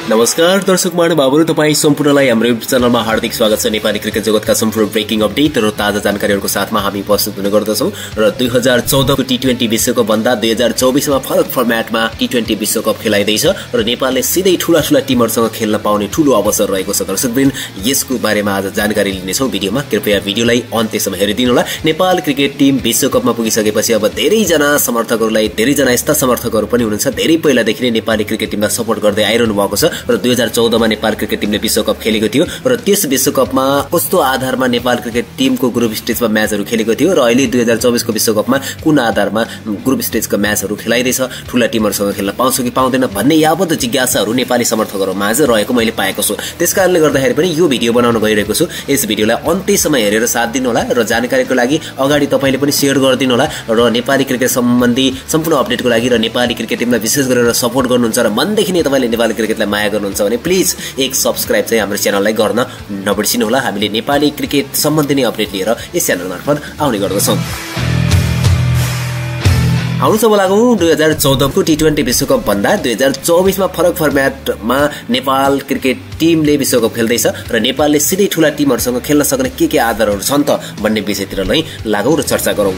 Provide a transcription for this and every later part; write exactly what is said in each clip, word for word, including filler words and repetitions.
नमस्कार दर्शक महानुभावहरु, तपाई सम्पूर्णलाई हाम्रो युट्युब च्यानलमा हार्दिक स्वागत छ। नेपाली क्रिकेट जगतका सम्पूर्ण ब्रेकिङ अपडेट र ताजा जानकारीहरुको साथमा हामी प्रस्तुत हुने गर्दछौं र दुई हजार चौध को टी ट्वेन्टी विश्वकप भन्दा दुई हजार चौबीस मा फरक फर्मेटमा टी ट्वेन्टी विश्वकप खेलाइदैछ र नेपालले सिधै ठूला ठूला टिमहरुसँग खेल्न पाउने ठूलो अवसर रहेको छ। दर्शकवृन्द, यसको बारेमा आज जानकारी लिनेछौं भिडियोमा। कृपया भिडियोलाई अन्त्यसम्म हेरिदिनु होला। नेपाल क्रिकेट टिम विश्वकपमा पुगिसकेपछि अब धेरै जना समर्थकहरुलाई धेरै जना यस्ता समर्थकहरु पनि हुनुहुन्छ धेरै पहिलादेखि नै नेपाली क्रिकेट टिमलाई सपोर्ट गर्दै आइरहनु भएको छ र दुई हजार चौध मा नेपाल क्रिकेट टिमले विश्वकप खेलेको थियो र त्यस विश्वकपमा कस्तो आधारमा नेपाल क्रिकेट टिमको ग्रुप स्टेजमा म्याचहरु खेलेको थियो र अहिले दुई हजार चौबीस को विश्वकपमा कुन आधारमा ग्रुप स्टेजका म्याचहरु खेलाइदैछ, ठूला टिमहरुसँग खेल्न पाउँछ कि पाउँदैन भन्ने यावत जिज्ञासाहरु नेपाली समर्थकहरु माझ रहेको मैले पाएको छु। त्यसकारणले गर्दाखेरि पनि यो भिडियो बनाउन गइरहेको छु। यस भिडियोलाई अन्त्यसम्म हेरेर साथ दिनु होला र जानकारीको लागि अगाडि तपाईले पनि शेयर गरिदिनु होला र नेपाली क्रिकेट सम्बन्धी सम्पूर्ण अपडेटको लागि र नेपाली क्रिकेट टिमलाई विशेष गरेर सपोर्ट गर्नुहुन्छ र मनदेखि नै तपाईले नेपाली क्रिकेटलाई माया गर्नुहुन्छ भने प्लिज एक सब्स्क्राइब चाहिँ हाम्रो च्यानललाई गर्न नबिर्सिनु होला। हामीले नेपाली क्रिकेट सम्बन्धी नै अपडेट लिएर यस च्यानल मार्फत आउने गर्दछौं। आउनु अब लागौं दुई हजार चौध को टी ट्वेन्टी विश्वकप भन्दा दुई हजार चौबीस मा फरक फर्मेटमा नेपाल क्रिकेट टिमले विश्वकप खेल्दैछ र नेपालले सिधै ठूला टिमहरुसँग खेल्न सक्ने के के आधारहरु छन् त भन्ने विषयतिर नै लागौं र चर्चा गरौं।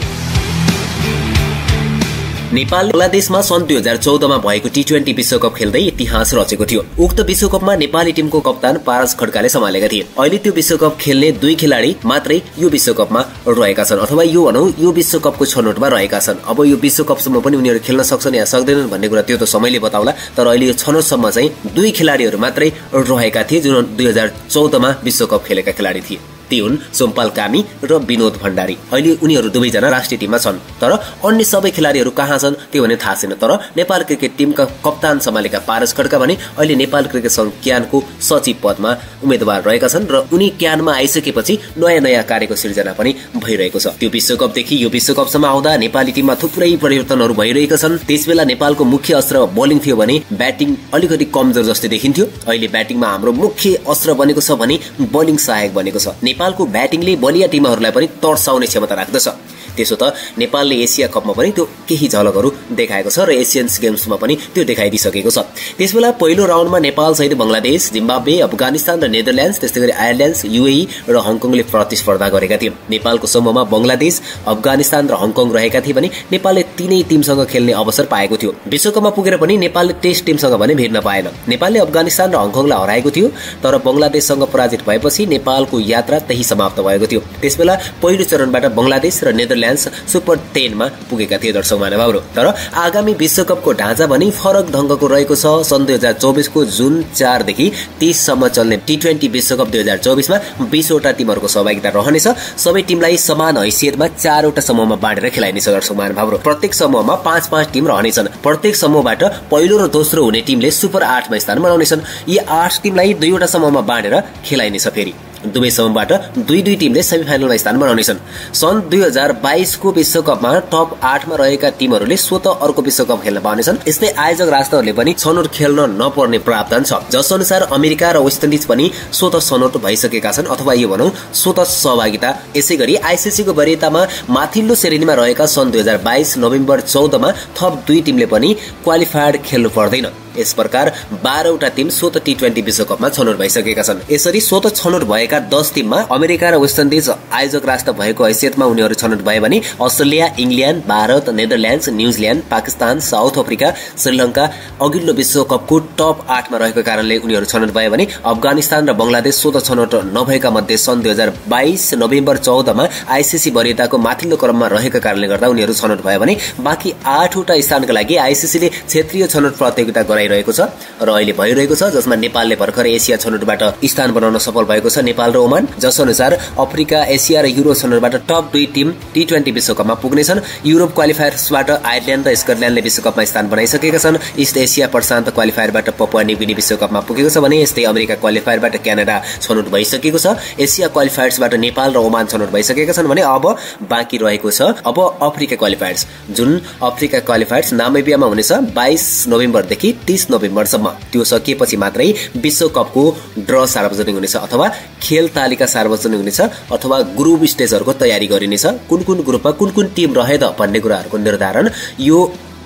नेपाल बंगलादेशमा सन् दुई हजार चौध मा भएको टी ट्वेन्टी विश्वकप खेल्दै इतिहास रचेको थियो। उक्त विश्वकपमा नेपाली टिमको कप्तान पारस खड्काले सम्हालेका थिए। अहिले त्यो विश्वकप खेल्ने दुई खेलाडी मात्रै यो विश्वकपमा रहेका छन् अथवा यो भनौं यो विश्वकपको छनौटमा रहेका छन्। अब यो विश्वकपसम्म पनि उनीहरु खेल्न सक्छन् या सक्दैनन् भन्ने कुरा त्यो त समयले बताउला, तर अहिले यो छनौटसम्म चाहिँ दुई खेलाडीहरु मात्रै रहेका थिए जुन दुई हजार चौध मा विश्वकप खेलेका खेलाडी थिए। ती हुन् सोमपाल कामी र विनोद भण्डारी। अहिले उनीहरु दुवैजना राष्ट्रिय टिममा छन्, तर अन्य सबै खेलाडीहरु कहाँ छन् त्यो भने थाहा छैन। तर नेपाल क्रिकेट टिमका कप्तान सम्हालेका पारस खड्का भने अहिले नेपाल क्रिकेट संघ क्यानको सचिव पदमा उम्मेदवार रहेका छन् र उनी क्यानमा आइसकेपछि नयाँ नयाँ कार्यको सिर्जना पनि भइरहेको छ। त्यो विश्वकपदेखि यो विश्वकपसम्म आउँदा नेपाली टिममा थुप्रै परिवर्तनहरु भइरहेका छन्। त्यसबेला नेपालको मुख्य अस्त्र बोलिङ थियो भने ब्याटिङ अलिकति कमजोर जस्तै देखिन्थ्यो। अहिले ब्याटिङमा हाम्रो मुख्य अस्त्र बनेको छ भने बोलिङ सहायक बनेको छ। नेपालको ब्याटिङले बलिया टिमहरुलाई पनि तर्साउने क्षमता राख्दछ। त्यसो त नेपालले एशिया कपमा पनि त्यो केही झलकहरु देखाएको छ र एशियन्स गेम्समा पनि त्यो देखाइदिसकेको छ। त्यसबेला पहिलो राउन्डमा नेपाल सहित बंगलादेश, जिम्बाब्वे, अफगानिस्तान र नेदरल्यान्ड्स, त्यसैगरी आयरल्यान्ड, युएई र हङकङले प्रतिस्पर्धा गरेका थिए। नेपालको समूहमा बंगलादेश, अफगानिस्तान र हङकङ रहेका थिए भने नेपालले तीनै टिमसँग खेल्ने अवसर पाएको थियो। विश्वकपमा पुगेर पनि नेपालले टेस्ट टिमसँग भने भिड्न पाएन। नेपालले अफगानिस्तान र हङकङलाई हराएको थियो, तर बंगलादेशसँग पराजित भएपछि नेपालको यात्रा त्यही समाप्त भएको थियो। त्यसबेला पहिलो चरणबाट बंगलादेश र नेदरल्यान्ड सुपर टेन मा पुगेका थिए दर्शक महानुभावहरु। तर आगामी विश्वकपको ढाँचा पनि फरक ढंगको रहेको छ। सन् दुई हजार चौबीस को जुन चार देखि तीस सम्म चल्ने टी ट्वेन्टी विश्वकप दुई हजार चौबीस मा बीस वटा टिमहरुको सहभागिता रहनेछ। सबै टिमलाई समान हैसियतमा चारवटा समूहमा बाँडेर खेलाइनेछ दर्शक महानुभावहरु। प्रत्येक समूहमा पाँच पाँच टिम रहनेछन्। प्रत्येक समूहबाट पहिलो र दोस्रो हुने टिमले सुपर आठ मा स्थान बनाउनेछन्। यी आठ टिमलाई दुईवटा समूहमा बाँडेर खेलाइनेछ। फेरि दुवै समूहबाट दुई दुई टिमले सेमिफाइनलमा स्थान बनाउनेछन्। सन् दुई हजार बाइस को विश्वकपमा टप आठ मा रहेका टिमहरुले स्वत अर्को विश्वकप खेल्न पाउनेछन्। यस्तै आयोजक राष्ट्रहरुले पनि छनौट खेल्न नपर्ने प्रावधान छ, जस अनुसार अमेरिका र वेस्ट इन्डिज पनि स्वत छनौट भइसकेका छन् अथवा यो भनौं स्वत सहभागिता। यसैगरी आईसीसी को वरियतामा माथिल्लो श्रेणीमा रहेका सन् दुई हजार बाइस नोभेम्बर चौध मा थप दुई टिमले पनि क्वालिफायड खेल्नु पर्दैन। यस प्रकार बाह्र वटा टिम स्वत टी ट्वेन्टी विश्वकपमा छनौट भइसकेका छन्। यसरी स्वत छनौट भएका दस टिममा अमेरिका र वेस्ट इन्डिज आयोजक राष्ट्र भएको हैसियतमा उनीहरु छनौट भए भने Australia, England, Bharat, Netherlands, New Zealand, Pakistan, South Africa, Sri Lanka अघिल्लो विश्वकपको टप आठ मा रहेको कारणले उनीहरु छनौट भए भने अफगानिस्तान र बंगलादेश स्वत छनौट नभएका मध्ये सन् दुई हजार बाइस नोभेम्बर चौध मा आईसीसी वरियताको माथिल्लो क्रममा रहेका कारणले गर्दा उनीहरु छनौट भए भने बाँकी आठ वटा स्थानका लागि आईसीसीले क्षेत्रीय छनौट प्रतियोगिता गराइ रहेको छ र अहिले भइरहेको छ, जसमा नेपालले भर्खर एशिया छनौटबाट स्थान बनाउन सफल भएको छ। नेपाल र ओमान, जस अनुसार अफ्रिका, एशिया र युरोप छनौटबाट टप दुई टिम टी ट्वेन्टी विश्वकपमा पुग्नेछन्। युरोप क्वालिफायर्सबाट आयरल्यान्ड र स्कटल्यान्डले विश्वकपमा स्थान बनाइसकेका छन्। इस्ट एशिया प्रशान्त क्वालिफायरबाट पपुवा न्युगिनी विश्वकपमा पुगेको छ भने यस्तै अमेरिका क्वालिफायरबाट क्यानाडा छनौट भइसकेको छ। एशिया क्वालिफायर्सबाट नेपाल र ओमान छनौट भइसकेका छन् भने अब बाँकी रहेको छ अब अफ्रिका क्वालिफायर्स, जुन अफ्रिका क्वालिफायर्स नामिबियामा हुनेछ बाइस नोभेम्बर देखि तीस नोभेम्बरसम्म। त्यो सकिएपछि मात्रै विश्वकपको ड्र सार्वजनिक हुनेछ अथवा खेल तालिका सार्वजनिक हुनेछ अथवा ग्रुप स्टेजहरुको तयारी गरिनेछ। कुन कुन ग्रुपमा कुन कुन टिम रहे त भन्ने कुराहरुको निर्धारण यो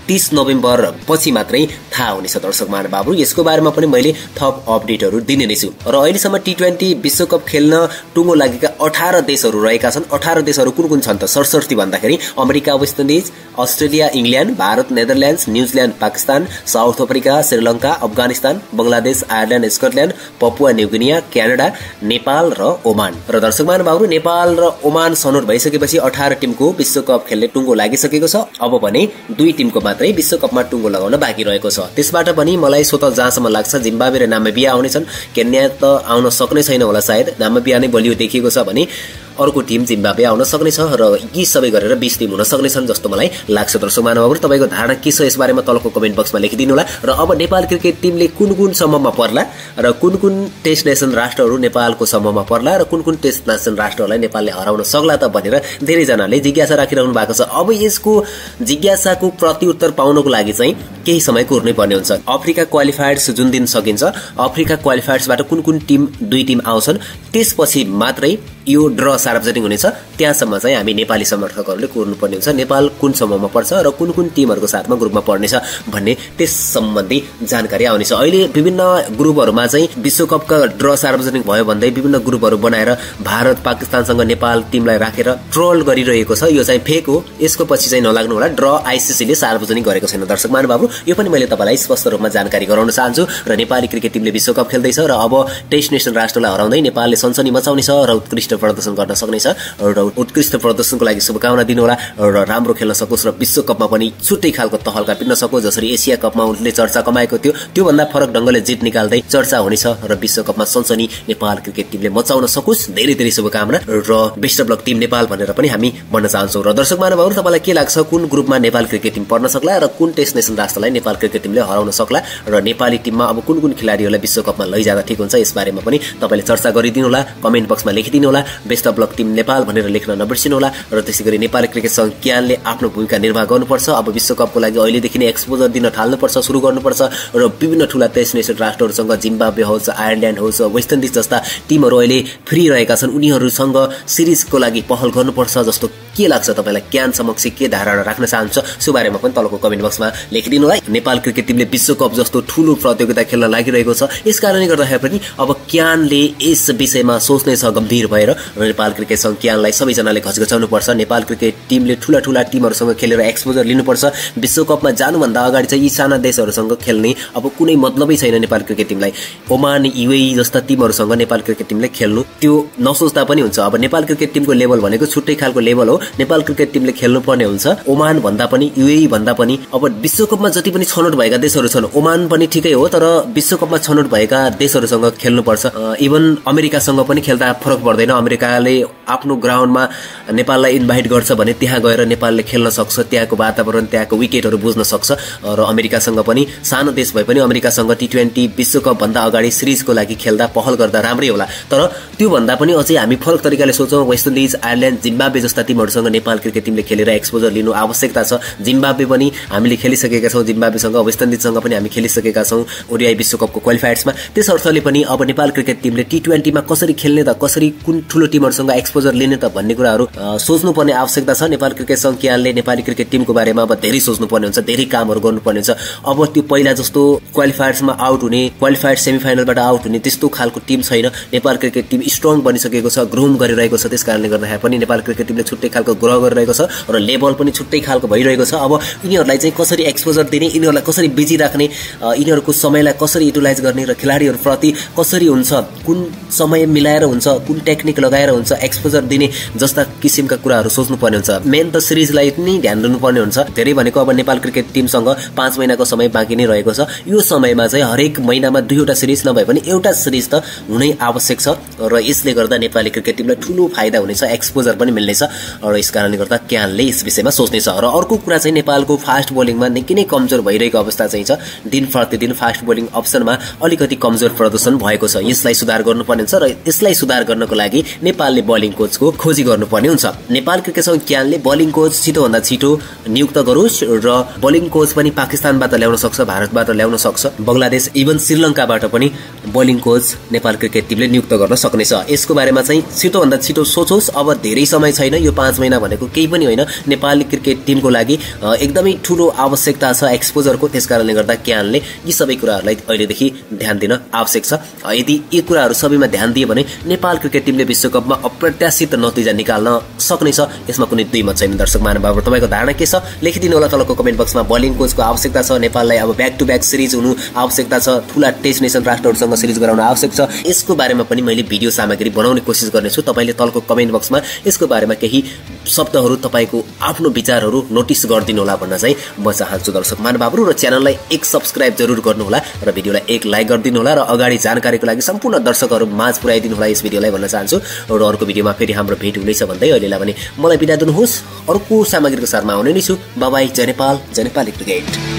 तीस नोभेम्बर पछि मात्रै थाहा हुनेछ दर्शक महानुभावहरू। यसको बारेमा पनि मैले थप अपडेटहरू दिने नै छु। र अहिलेसम्म टी ट्वेन्टी विश्वकप खेल्न टुङ्गो लागेका अठार देशहरू रहेका छन्। अठार देशहरू कुन कुन छन् त सरसर्ती भन्दाखेरि America, west Indies, Australia, England, Bharat, Netherlands, New Zealand, Pakistan, South Africa, Sri Lanka, Afghanistan, Bangladesh, Ireland, Scotland, Papua New Guinea, Canada, Nepal र ओमान। र दर्शक महानुभावहरू नेपाल र ओमान छनौट भइसकेपछि अठार टिमको विश्वकप खेल्ने टुङ्गो लागिसकेको छ। अब भने दुई टिमको मात्रै विश्वकपमा टुङ्गो लगाउन बाँकी रहेको छ। त्यसबाट पनि मलाई स्वतः जहाँसम्म लाग्छ जिम्बाब्वे र नामिबिया आउनेछन्। केन्या त आउन सक्ने छैन होला सायद, नामिबिया नै बलियो देखिएको छ भने अर्को टिम जिम्बाब्वे आउन सक्नेछ र यी सबै गरेर बीस टिम हुन सक्नेछन् जस्तो मलाई लाग्छ। दर्शक महानुभावहरू तपाईको धारणा के छ यसबारेमा तलको कमेन्ट बक्समा लेखिदिनु होला। र अब नेपाल क्रिकेट टिमले कुन कुन समूहमा पर्ला र कुन कुन टेस्ट नेसन राष्ट्रहरू नेपालको समूहमा पर्ला र कुन कुन टेस्ट नेसन राष्ट्रहरूलाई नेपालले हराउन सक्ला त भनेर धेरैजनाले जिज्ञासा राखिरहनु भएको छ। अब यसको जिज्ञासाको प्रत्युत्तर पाउनको लागि चाहिँ केही समय कुर्नै पर्ने हुन्छ। अफ्रिका क्वालिफायर्स जुन दिन सकिन्छ, अफ्रिका क्वालिफायर्सबाट कुन कुन टिम दुई टिम आउँछन् त्यसपछि मात्रै यो ड्र सार्वजनिक हुनेछ। त्यहाँसम्म चाहिँ हामी नेपाली समर्थकहरूले कुर्नुपर्ने हुन्छ नेपाल कुन समूहमा पर्छ र कुन कुन टिमहरूको साथमा ग्रुपमा पर्नेछ भन्ने त्यस सम्बन्धी जानकारी आउनेछ। अहिले विभिन्न ग्रुपहरूमा चाहिँ विश्वकपका ड्र सार्वजनिक भयो भन्दै विभिन्न ग्रुपहरू बनाएर भारत पाकिस्तानसँग नेपाल टिमलाई राखेर ट्रोल गरिरहेको छ। यो चाहिँ फेक हो, यसको पछि चाहिँ नलाग्नु होला। ड्र आइसिसीले सार्वजनिक गरेको छैन दर्शक महानुभावहरू। यो पनि मैले तपाईँलाई स्पष्ट रूपमा जानकारी गराउन चाहन्छु। र नेपाली क्रिकेट टिमले विश्वकप खेल्दैछ र अब टेस्ट नेसन राष्ट्रलाई हराउँदै नेपालले सनसनी मचाउनेछ र उत्कृष्ट प्रदर्शन गर्न सक्नेछ र उत्कृष्ट प्रदर्शनको लागि शुभकामना दिनुहोला र राम्रो खेल्न सकोस् र विश्वकपमा पनि छुट्टै खालको तहल्का पिन्न सकोस्। जसरी एसिया कपमा उनले चर्चा कमाएको थियो त्योभन्दा फरक ढङ्गले जित निकाल्दै चर्चा हुनेछ र विश्वकपमा सनसनी नेपाल क्रिकेट टिमले मचाउन सकोस्। धेरै धेरै शुभकामना र best of luck team Nepal भनेर पनि हामी भन्न चाहन्छौँ। र दर्शक महानुभावहरू तपाईँलाई के लाग्छ कुन ग्रुपमा नेपाल क्रिकेट टिम पर्न सक्ला र कुन टेस्ट नेसन राष्ट्रलाई नेपाल क्रिकेट टिमले हराउन सक्ला र नेपाली टिममा अब कुन कुन खेलाडीहरूलाई विश्वकपमा लैजाँदा ठिक हुन्छ यसबारेमा पनि तपाईँले चर्चा गरिदिनु होला। कमेन्ट बक्समा लेखिदिनु होला। Best of luck team Nepal भनेर लेख्न नबिर्सिनु होला। र त्यसै गरी नेपाली क्रिकेट संघ क्यानले आफ्नो भूमिका निर्वाह गर्नुपर्छ। अब विश्वकपको लागि अहिलेदेखि नै एक्सपोजर दिन थाल्नुपर्छ, सुरु गर्नुपर्छ र विभिन्न ठूला टेस्ट नेसन राष्ट्रहरूसँग जिम्बाब्वे होस्, आयरल्यान्ड होस्, वेस्ट इन्डिज जस्ता टिमहरू अहिले फ्री रहेका छन्, उनीहरूसँग सिरिजको लागि पहल गर्नुपर्छ जस्तो के लाग्छ तपाईँलाई? क्यान समक्ष के धारणा राख्न चाहन्छ सो बारेमा पनि तलको कमेन्ट बक्समा लेखिदिनु होला। नेपाल क्रिकेट टिमले विश्वकप जस्तो ठूलो प्रतियोगिता खेल्न लागिरहेको छ। यसकारणले गर्दाखेरि पनि अब क्यानले यस विषयमा सोच्नेछ गम्भीर भएर र नेपाल क्रिकेट संघ क्यानलाई सबैजनाले घचघचाउनु पर्छ। नेपाल क्रिकेट टिमले ठूला ठूला टिमहरूसँग खेलेर एक्सपोजर लिनुपर्छ। विश्वकपमा जानुभन्दा अगाडि चाहिँ यी साना देशहरूसँग खेल्ने अब कुनै मतलबै छैन नेपाल क्रिकेट टिमलाई। ओमान, युएई जस्ता टिमहरूसँग नेपाल क्रिकेट टिमले खेल्नु त्यो नसोच्दा पनि हुन्छ। अब नेपाल क्रिकेट टिमको लेभल भनेको छुट्टै खालको लेभल हो। नेपाल क्रिकेट टिमले खेल्नुपर्ने हुन्छ। ओमान भन्दा पनि, युएई भन्दा पनि अब विश्वकपमा जति पनि छनौट भएका देशहरू छन्, ओमान पनि ठिकै हो तर विश्वकपमा छनौट भएका देशहरूसँग खेल्नुपर्छ। इभन अमेरिकासँग पनि खेल्दा फरक पर्दैन। अमेरिकाले आफ्नो ग्राउन्डमा नेपाललाई इन्भाइट गर्छ भने त्यहाँ गएर नेपालले खेल्न सक्छ, त्यहाँको वातावरण, त्यहाँको विकेटहरू बुझ्न सक्छ। र अमेरिकासँग पनि सानो देश भए पनि अमेरिकासँग टी ट्वेन्टी विश्वकप भन्दा अगाडि सिरिजको लागि खेल्दा पहल गर्दा राम्रै होला। तर त्यो भन्दा पनि अझै हामी फरक तरिकाले सोचौँ। वेस्ट इन्डिज, आयरल्यान्ड, जिम्बाब्वे जस्ता टिमहरूसँग नेपाल क्रिकेट टिमले खेलेर एक्सपोजर लिनु आवश्यकता छ। जिम्बाब्वे पनि हामीले खेलिसकेका छौँ, जिम्बाब्वेसँग वेस्ट इन्डिजसँग पनि हामी खेलिसकेका छौँ ओडिआई विश्वकपको क्वालिफायर्समा। त्यस अर्थले पनि अब नेपाल क्रिकेट टिमले टी ट्वेन्टीमा कसरी खेल्ने त, कसरी कुन ठूलो टिमहरूसँग एक्सपोजर लिने त भन्ने कुराहरू सोच्नुपर्ने आवश्यकता छ। नेपाल क्रिकेट संघ क्यानले नेपाली क्रिकेट टिमको बारेमा अब धेरै सोच्नुपर्ने हुन्छ, धेरै कामहरू गर्नुपर्ने हुन्छ। अब त्यो पहिला जस्तो क्वालिफायर्समा आउट हुने, क्वालिफायर सेमिफाइनलबाट आउट हुने त्यस्तो खालको टिम छैन। नेपाल क्रिकेट टिम स्ट्रङ बनिसकेको छ, ग्रोम गरिरहेको छ। त्यसकारणले गर्दाखेरि पनि नेपाल क्रिकेट टिमले छुट्टै खालको ग्रो गरिरहेको छ र लेभल पनि छुट्टै खालको भइरहेको छ। अब यिनीहरूलाई चाहिँ कसरी एक्सपोजर दिने, यिनीहरूलाई कसरी बिजी राख्ने, यिनीहरूको समयलाई कसरी युटिलाइज गर्ने र खेलाडीहरूप्रति कसरी हुन्छ, कुन समय मिलाएर हुन्छ, कुन टेक्निक लगाएर हुन्छ एक्सपोजर दिने जस्ता किसिमका कुराहरू सोच्नुपर्ने हुन्छ। मेन त सिरिजलाई नै ध्यान दिनुपर्ने हुन्छ। धेरै भनेको अब नेपाल क्रिकेट टिमसँग पाँच महिनाको समय बाँकी नै रहेको छ। यो समयमा चाहिँ हरेक महिनामा दुईवटा सिरिज नभए पनि एउटा सिरिज त हुनै आवश्यक छ र यसले गर्दा नेपाली क्रिकेट टिमलाई ठूलो फाइदा हुनेछ, एक्सपोजर पनि मिल्नेछ र यस कारणले गर्दा क्यानले यस विषयमा सोच्नेछ। र अर्को कुरा चाहिँ नेपालको फास्ट बोलिङमा निकै नै कमजोर भइरहेको अवस्था चाहिँ छ। दिन प्रतिदिन फास्ट बोलिङ अप्सनमा अलिकति कमजोर प्रदर्शन भएको छ। यसलाई सुधार गर्नुपर्ने छ र यसलाई सुधार गर्नको लागि नेपालले बोलिङ बोलिङ कोचको खोजी गर्नुपर्ने हुन्छ। नेपाल क्रिकेट संघ क्यानले बोलिङ कोच छिटोभन्दा छिटो नियुक्त गरोस् र बोलिङ कोच पनि पाकिस्तानबाट ल्याउन सक्छ, भारतबाट ल्याउन सक्छ, बंगलादेश इभन श्रीलङ्काबाट पनि बोलिङ कोच नेपाल क्रिकेट टिमले नियुक्त गर्न सक्नेछ। यसको बारेमा चाहिँ छिटोभन्दा छिटो सोचोस्। अब धेरै समय छैन, यो पाँच महिना भनेको केही पनि होइन। नेपाली क्रिकेट टिमको लागि एकदमै ठूलो आवश्यकता छ एक्सपोजरको, त्यसकारणले गर्दा क्यानले यी सबै कुराहरूलाई अहिलेदेखि ध्यान दिन आवश्यक छ। यदि यी कुराहरू सबैमा ध्यान दिए भने नेपाल क्रिकेट टिमले विश्वकपमा अप्रत्याशित नतिजा निकाल्न सक्नेछ। यसमा कुनै दुई मत छैन। दर्शक महानुभावहरु, तपाईको धारणा के छ लेखिदिनु होला तलको कमेन्ट बक्समा। बोलिङ कोचको आवश्यकता छ, नेपाललाई अब ब्याक टु ब्याक सिरिज हुनु आवश्यकता छ, ठूला टेस्ट नेसन राष्ट्रहरुसँग सिरिज गराउन आवश्यक छ। यसको बारेमा पनि मैले भिडियो सामग्री बनाउने कोसिस गर्नेछु। तपाईले तलको कमेन्ट बक्समा यसको बारेमा केही शब्दहरु, तपाईको आफ्नो विचारहरु नोटिस गर्दिनु होला भन्न चाहिँ म चाहन्छु। दर्शक महानुभावहरु, र च्यानललाई एक सब्स्क्राइब जरुर गर्नु होला र भिडियोलाई एक लाइक गरिदिनु होला र अगाडि जानकारीको लागि सम्पूर्ण दर्शकहरु माझ पुर्याइदिनु होला यस भिडियोलाई भन्न चाहन्छु। र अर्को भिडियोमा फेरि हाम्रो भेट हुनेछ भन्दै अहिलेलाई भने मलाई बिदा दिनुहोस्। अर्को सामग्रीको साथमा आउने नै छु। Bye bye. जय नेपाल, जय नेपाली क्रिकेट।